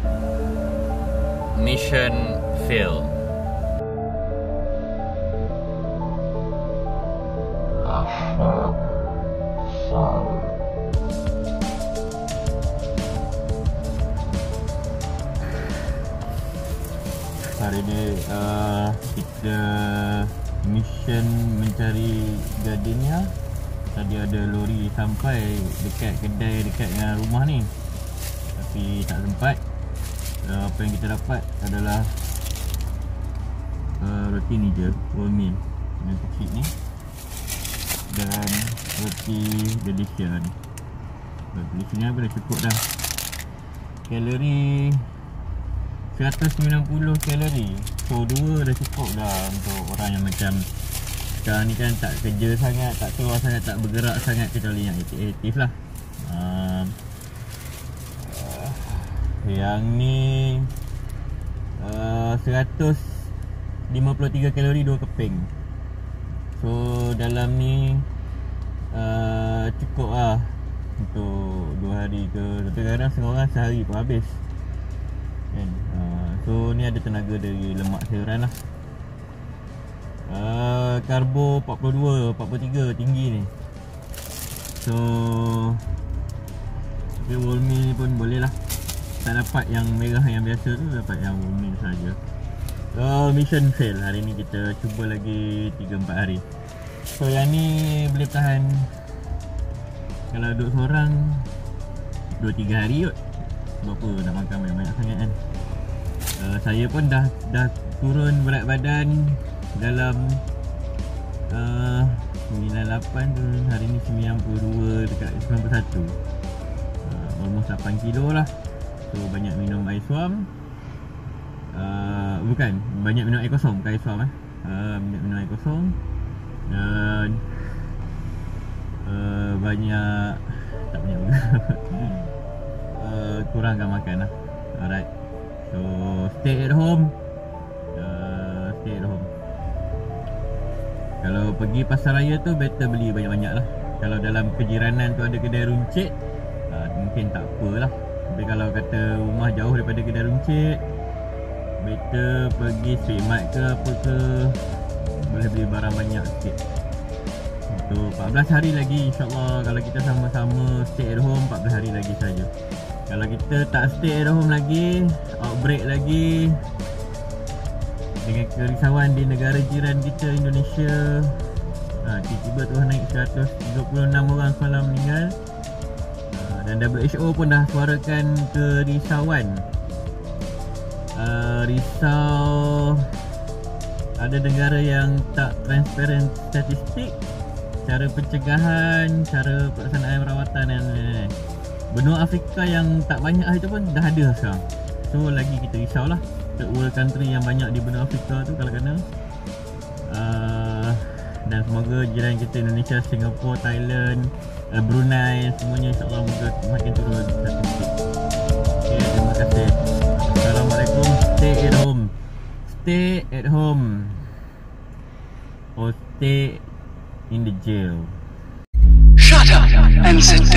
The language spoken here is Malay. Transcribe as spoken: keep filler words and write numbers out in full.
Mission fail. Hari ni uh, kita mission mencari gardenia. Tadi ada lori sampai dekat kedai dekat dengan rumah ni, tapi tak sempat. uh, Apa yang kita dapat adalah uh, roti ni je, wholemeal yang kecil ni, dan roti Delisia ni. Delisia ni apa dah cukup dah. Kalori seratus sembilan puluh kalori. So dua dah cukup dah untuk orang yang macam sekarang ni kan tak kerja sangat, tak keluar sangat, tak bergerak sangat, kecuali yang aktif lah. uh, uh, Yang ni uh, seratus lima puluh tiga kalori, dua keping. So dalam ni uh, cukup lah untuk dua hari ke. Kadang-kadang setengah orang sehari pun habis kan. Uh, so ni ada tenaga dari lemak sayuran lah. uh, Karbo empat puluh dua, empat puluh tiga tinggi ni. So okay, wholemeal ni pun boleh lah. Tak dapat yang merah yang biasa tu, dapat yang wholemeal saja. So mission fail. Hari ni kita cuba lagi tiga empat hari. So yang ni boleh tahan, kalau duduk seorang dua tiga hari kot. Sebab apa nak makan banyak-banyak sangat kan. uh, Saya pun dah dah turun berat badan dalam uh, sembilan puluh lapan tu. Hari ni sembilan puluh dua, dekat sembilan puluh satu, uh, almost lapan kilo lah. So banyak minum air suam. uh, Bukan, banyak minum air kosong, bukan air suam eh. uh, Banyak minum air kosong. Dan uh, banyak, tak banyak juga. uh, kurangkan makan lah. Alright. So stay at home. uh, Stay at home. Kalau pergi pasar raya tu better beli banyak-banyak lah. Kalau dalam kejiranan tu ada kedai runcit, uh, mungkin tak apalah. Tapi kalau kata rumah jauh daripada kedai runcit, better pergi Speedmart ke apa ke, boleh beli barang banyak sikit. Untuk empat belas hari lagi insyaAllah. Kalau kita sama-sama stay at home, empat belas hari lagi saja. Kalau kita tak stay at home lagi, outbreak lagi, dengan kerisauan di negara jiran kita Indonesia, ha, tiba-tiba tu naik seratus dua puluh enam orang semalam meninggal. ha, Dan W H O pun dah suarakan kerisauan. uh, Risau ada negara yang tak transparent statistik, cara pencegahan, cara pelaksanaan rawatan dan lain-lain. Benua Afrika yang tak banyak itu pun dah ada sekarang. So lagi kita risau lah. Third world country yang banyak di benua Afrika tu kalau kena. uh, Dan semoga jiran kita Indonesia, Singapura, Thailand, uh, Brunei, semuanya insyaAllah moga makin turun statistik. Okay, terima kasih. Assalamualaikum. Stay at home. Stay at home or stay in the jail. Shut up and sit